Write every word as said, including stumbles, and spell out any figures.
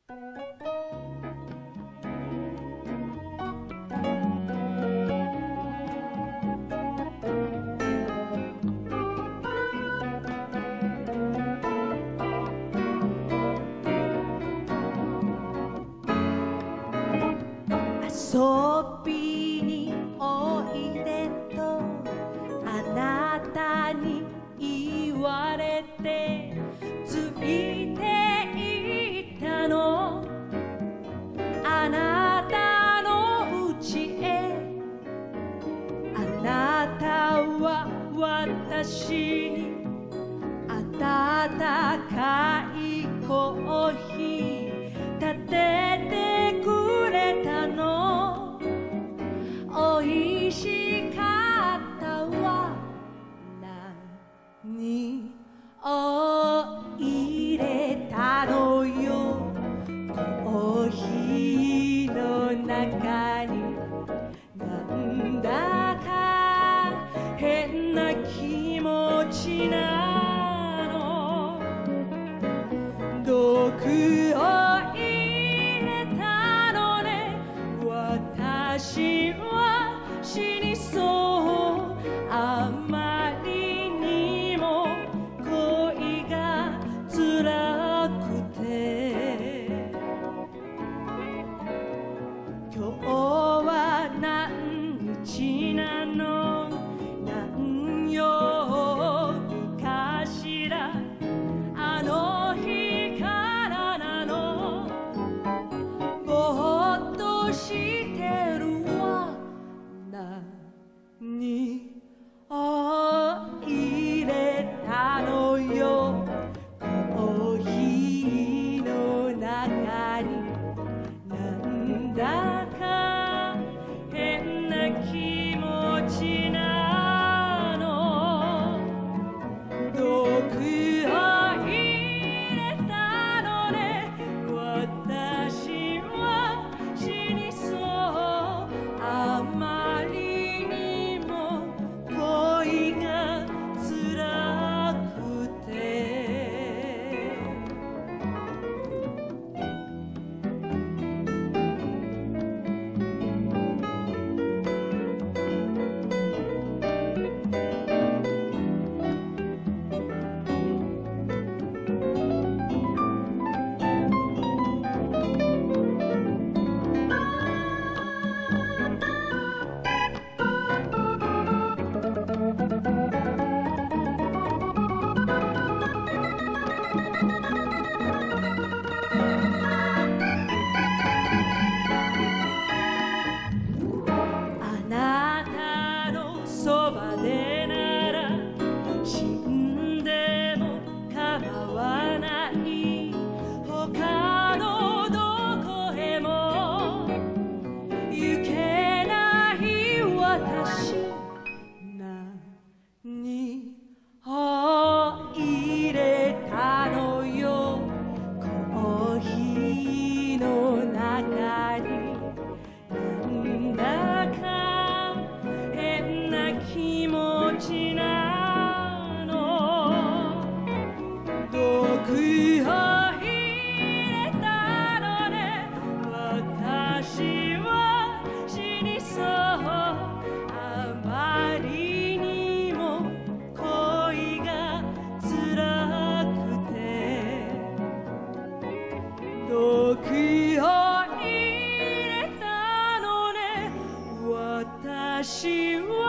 遊びにおいでとあなたに言われてついていったの。あなたの家へあなたは私に温かいコーヒー立ててくれたの。おいしかったわ。何を入れたのよコーヒーの中に。なんだか変な気持ちなの。毒を入れたのね。私は死にそう。あまりにも恋が辛くて。今日は何日なの。何曜日かしら。あの日からなの。ぼーっとしてるわ。何を入れたのよコーヒーの中に。なんだか変な気持ちなの。毒を入れたのね。私は死にそう。あまりにも恋が辛くて。あなたのそばでなら死んでも構わない。他のどこへも行けない私。何を入れたのよコーヒーの中に。なんだか変な気持ちなの。毒を入れたのね。私は死にそう。あまりにも恋が辛くて。毒を入れたのね。私は